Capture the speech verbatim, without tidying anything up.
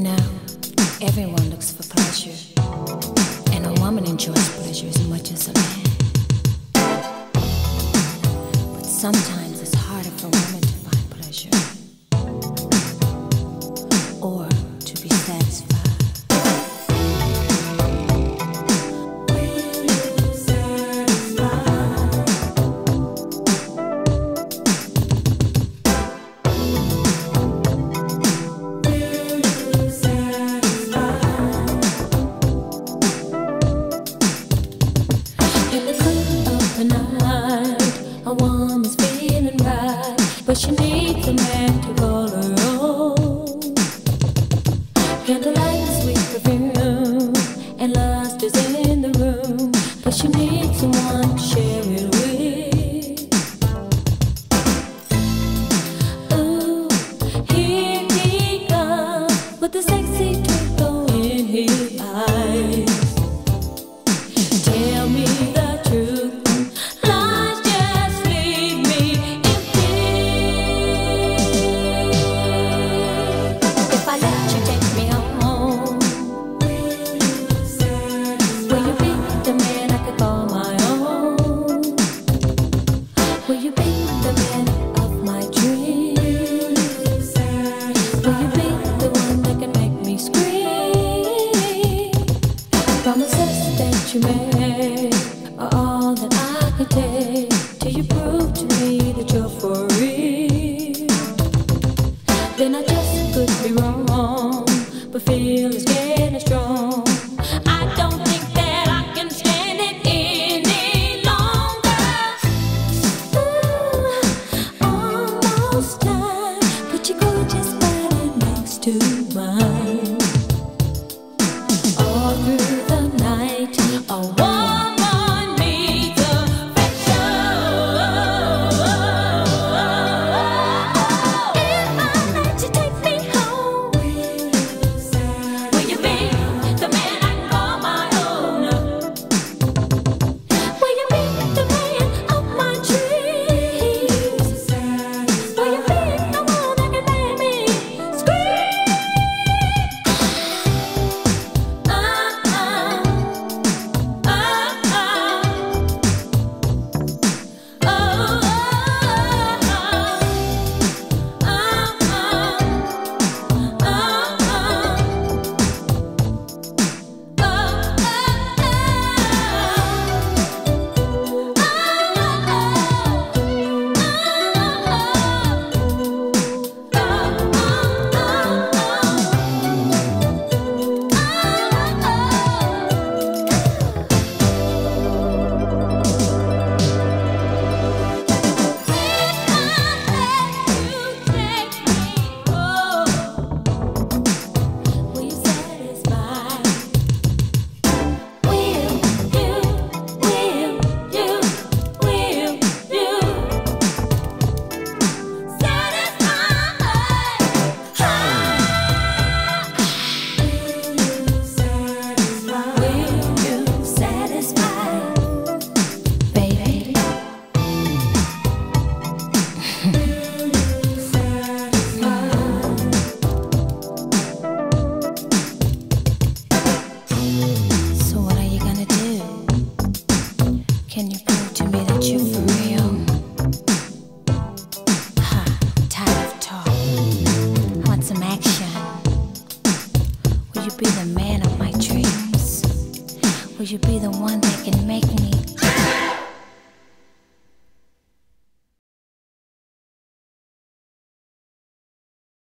know, everyone looks for pleasure, and a woman enjoys pleasure as much as a man. But sometimes it's harder for women to find pleasure or to be satisfied. But she needs a man to call her own. Candlelight, sweet perfume, and lust is in the room. But she needs someone to share it with. Ooh, here he comes with the sexy twinkle in his eyes. Tell me the truth. Will you be the man of my dreams? Will you be the one that can make me scream? Promises that you made are all that I can take till you prove to me that you're for real. Then I just could be wrong, but feel it's getting strong. I don't think that I can stand it any longer. Almost time, put your gorgeous body next to mine. All through the night, a woman needs affection. If I let you take me home, will you be the man I can call my own? Will you be the man of my dreams? Will you be the one that can make me scream? Uh, uh, uh, uh. Oh, will you satisfy? Will you, will you, will you satisfy? Will you satisfy, baby? So what are you gonna do? Can you prove to me that you're for real? Ha, I'm tired of talk. I want some action. Will you be the man of my dreams? Will you be the one that can make me